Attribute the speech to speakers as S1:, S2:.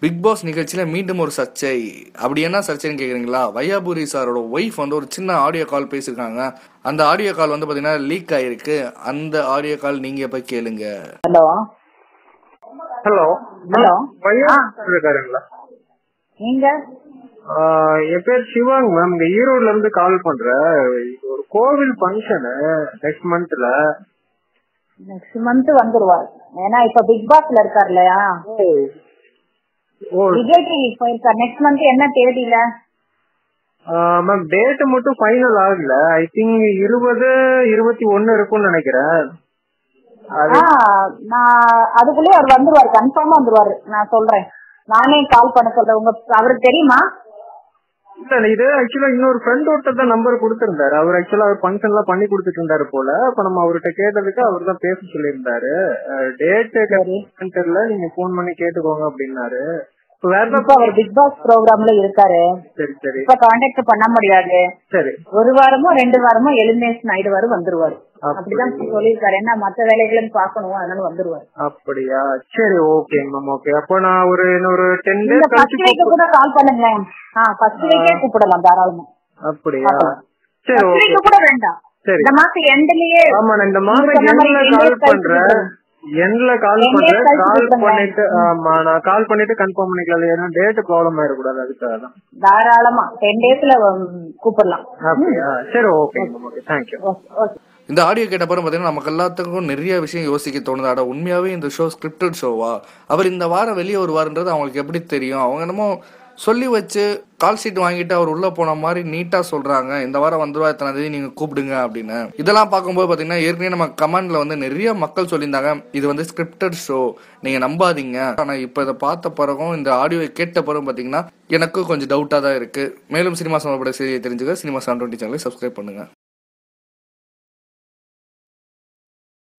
S1: Big pass நிகழ்ச்சியில மீண்டும் ஒரு சர்ச்சை. அப்படி என்ன சர்ச்சைன்னு கேக்குறீங்களா? வையாபுரி சாரோட ஒய்ஃப் வந்து ஒரு சின்ன ஆடியோ கால் பேசியிருக்காங்க. அந்த ஆடியோ கால் வந்து பாத்தீங்கன்னா லீக் ஆயிருக்கு. அந்த ஆடியோ கால் நீங்க போய் கேளுங்க.
S2: ஹலோ
S3: ஹலோ
S2: ஹலோ
S3: இருக்காருங்களா?
S2: நீங்க?
S3: என் பேர் சிவாங் மேம். இங்க ஈரோட்ல இருந்து கால் பண்றேன். ஒரு கோவில் ஃபங்க்ஷனு நெக்ஸ்ட் மந்த்ல.
S2: நெக்ஸ்ட் மந்த் வந்துருவார். ஏன்னா இப்ப பிக் பாஸ்ல இருக்காரு இல்லையா, விஜய் டிவி போயிருக்காரு. நெக்ஸ்ட் மந்த் என்ன தேதியில?
S3: மேம் டேட் மட்டும் ஃபைனல் ஆகல. ஐ திங்க் 20-21 இருக்கும்னு நினைக்கிறேன்.
S2: நான் அதுக்குள்ளே அவர் வந்துருவாரு, கன்ஃபார்மா வந்துருவாரு. நான் சொல்றேன், நானே கால் பண்ண சொல்றேன். அவருக்கு தெரியுமா?
S3: இல்ல, இது ஆக்சுவலா இன்னொரு ஃப்ரெண்ட் ஒருத்தர் தான் நம்பர் கொடுத்திருந்தாரு. அவர் ஆக்சுவலா ஃபங்க்ஷன் எல்லாம் பண்ணி கொடுத்துட்டு இருந்தாரு போல. அப்ப நம்ம அவர்கிட்ட கேட்டதுக்கு அவர் தான் பேச சொல்லியிருந்தாரு. டேட் தெரியல, நீங்க போன் பண்ணி கேட்டுக்கோங்க அப்படின்னாரு.
S2: அவர் பிக் பாஸ் ப்ரோக்ராம்ல இருக்காரு.
S3: சரி சரி.
S2: இப்ப கான்டாக்ட் பண்ண முடியாது.
S3: சரி,
S2: ஒரு வாரமோ 2 வாரமோ எலிமினேஷன் ஆயிடுவாரு, வந்துருவாரு. அப்படிதான் சொல்லியிருக்காரு. என்ன மத்த வேலைகளும் பாக்கணும், அதனால வந்துருவாரு.
S3: அப்படியா? சரி, ஓகே மேம். ஓகே, அப்ப நான் இன்னொரு 10 days
S2: ஃபர்ஸ்ட் வீக் கூட கால் பண்ணுங்க. ஃபர்ஸ்ட் வீக்கே கூப்பிடலாம் தாராளமா.
S3: அப்படியா? சரி,
S2: ஃபர்ஸ்ட் வீக் கூட வேண்டாம்.
S3: சரி,
S2: இந்த மாசம் எண்ட்லயே.
S3: ஆமா, நான் இந்த மாசம் எண்ட்ல கால் பண்றேன். கால் பண்ணிட்டு நான் கால் பண்ணிட்டு கன்ஃபார்ம் பண்ணிக்கலாம். ஏன்னா டேட் ப்ராப்ளம் ஆயிடக்கூடாது, அதுக்காக தான்.
S2: தாராளமா 10 daysல கூப்பிடலாம்.
S3: அப்படியா? சரி, ஓகே மேம். Okay, thank you.
S1: இந்த ஆடியோ கேட்ட அப்புறம் பார்த்தீங்கன்னா நமக்கு எல்லாத்துக்கும் நிறைய விஷயம் யோசிக்க தோணுதாடா. உண்மையாவே இந்த ஷோ ஸ்கிரிப்டட் ஷோவா? அவர் இந்த வாரம் வெளியே வருவாருன்றது அவங்களுக்கு எப்படி தெரியும்? அவங்க என்னமோ சொல்லி வச்சு கால் ஷீட் வாங்கிட்டு அவர் உள்ள போன மாதிரி நீட்டா சொல்றாங்க, இந்த வாரம் வந்துருவா, எத்தனை தேதி நீங்க கூப்பிடுங்க அப்படின்னு. இதெல்லாம் பார்க்கும்போது பாத்தீங்கன்னா ஏற்கனவே நம்ம கமெண்ட்ல வந்து நிறைய மக்கள் சொல்லியிருந்தாங்க, இது வந்து ஸ்கிரிப்டட் ஷோ, நீங்க நம்பாதீங்க. ஆனா இப்ப இதை பார்த்த பிறகும் இந்த ஆடியோ கேட்ட பிறகு பாத்தீங்கன்னா எனக்கும் கொஞ்சம் டவுட்டா தான் இருக்கு. மேலும் சினிமா சம்பந்தப்பட்ட செய்தியை தெரிஞ்சுக்க சினிமா 720 சேனலை சப்ஸ்கிரைப் பண்ணுங்க.